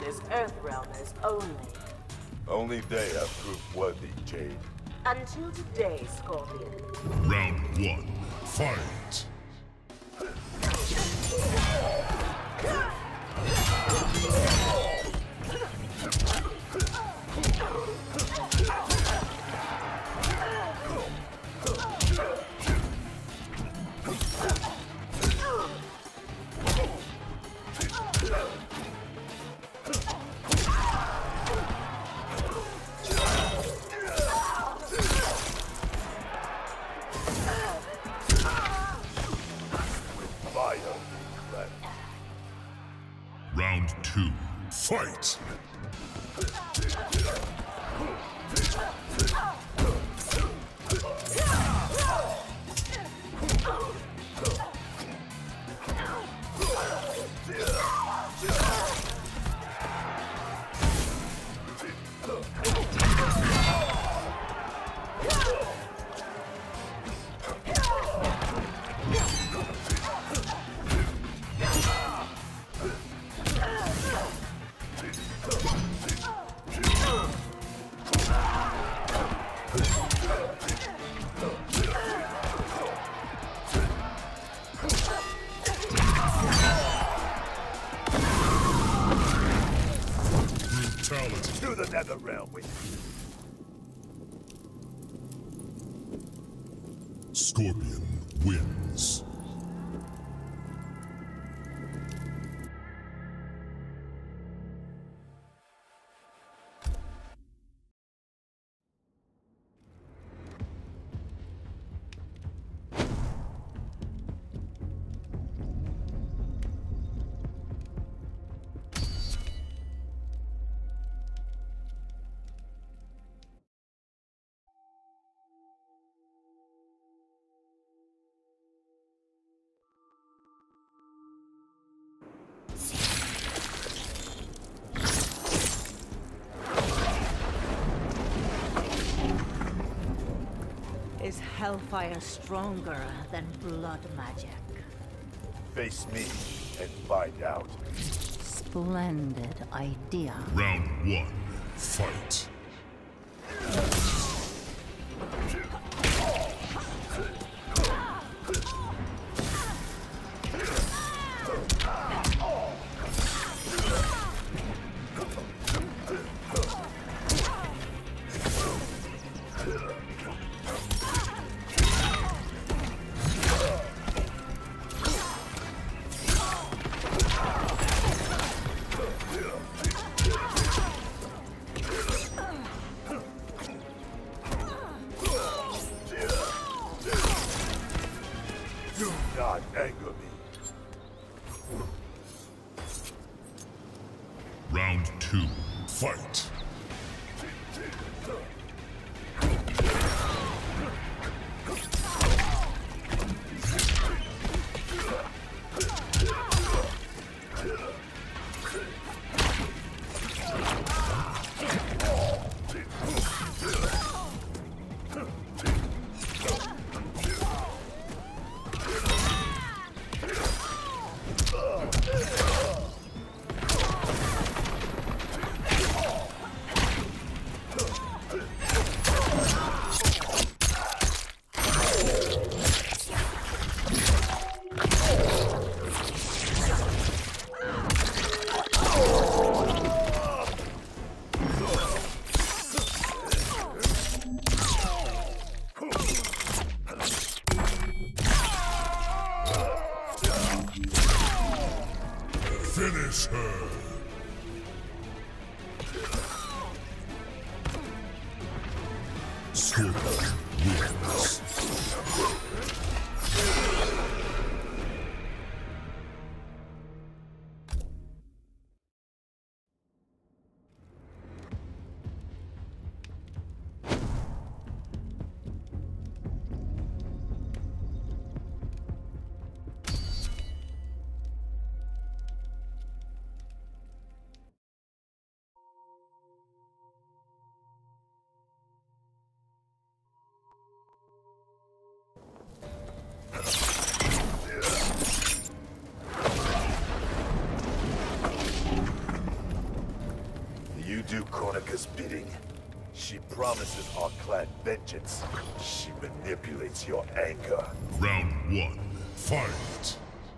as Earthrealmers only. Only they have proved worthy, Jade. Until today, Scorpion. Round 1. Fight! Round 2. Fight! To the Netherrealm with you. Scorpion wins. Is Hellfire stronger than blood magic? Face me and find out. Splendid idea. Round 1. Fight. Do not anger me. Round 2. Fight. Finish her! Scorpion wins. Sheikah's bidding. She promises our clan vengeance. She manipulates your anger. Round 1. Fight.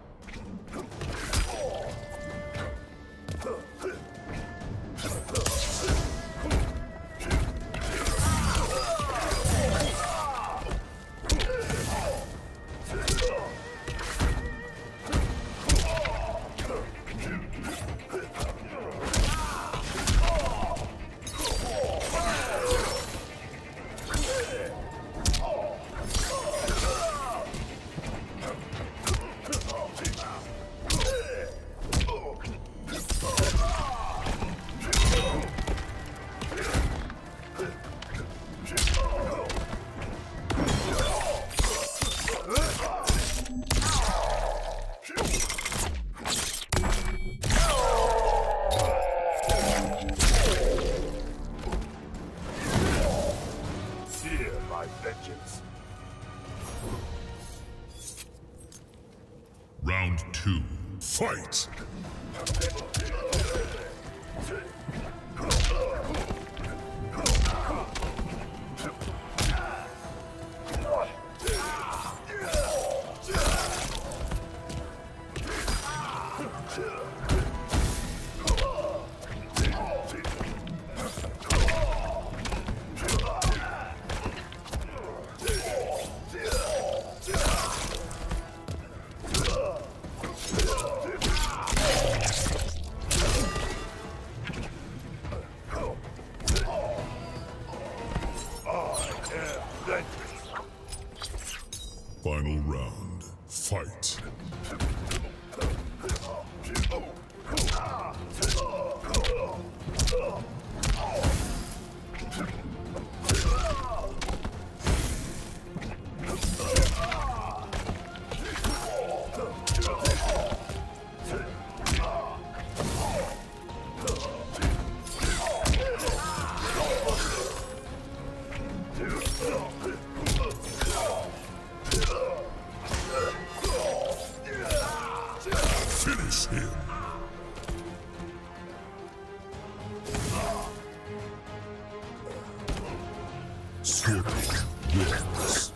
Fear my vengeance. Round 2. Fight. Final round. Fight. Finish him. Scorpion wins.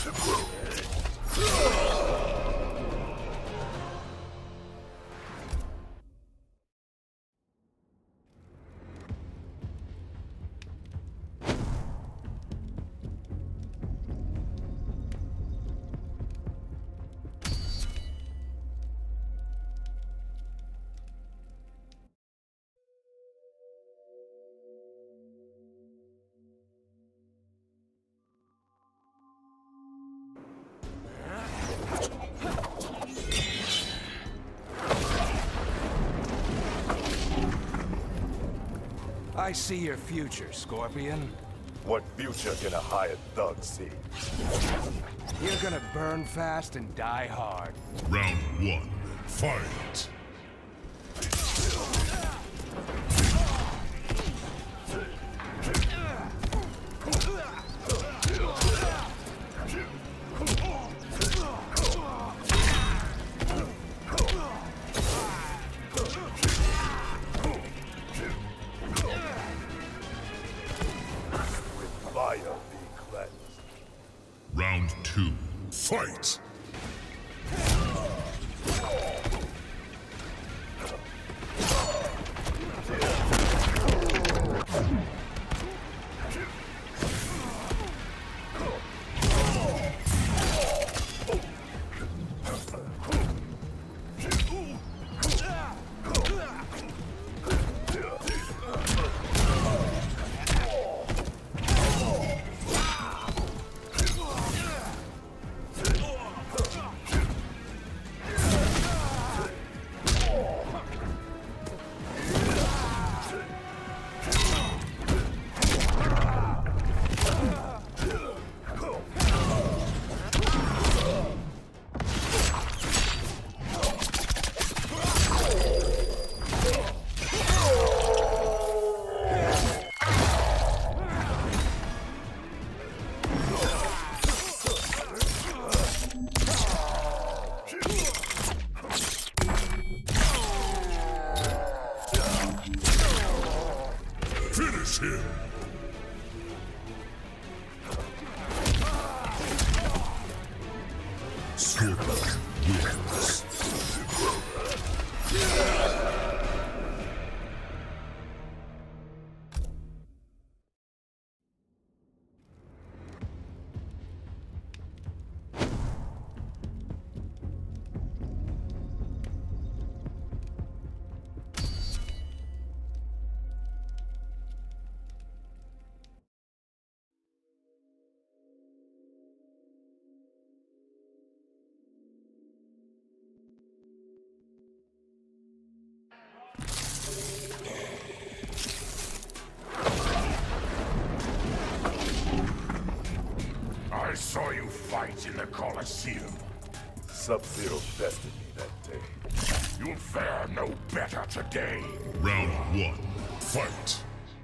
I see your future, Scorpion. What future can a hired thug see? You're gonna burn fast and die hard. Round 1. Fight. Fire be cleansed. Round 2. Fight. Scorpion wins. I saw you fight in the Colosseum. Sub-Zero bested me that day. You'll fare no better today. Round one, fight.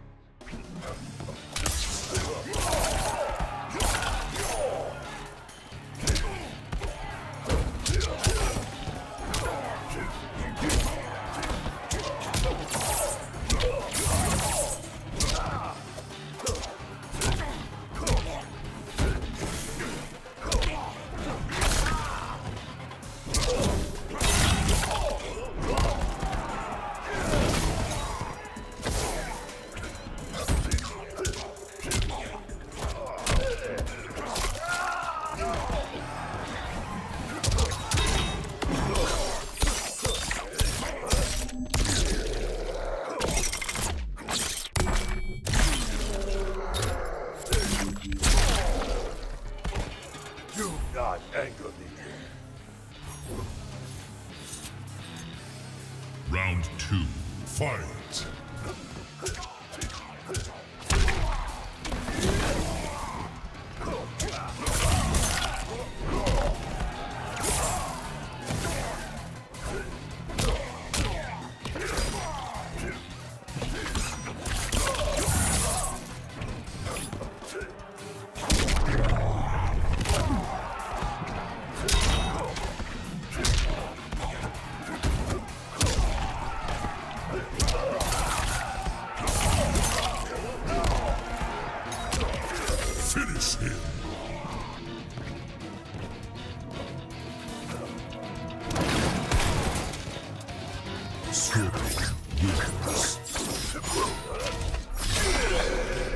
Do not anger me. Round two, fight. Finish him. Scorpion wins.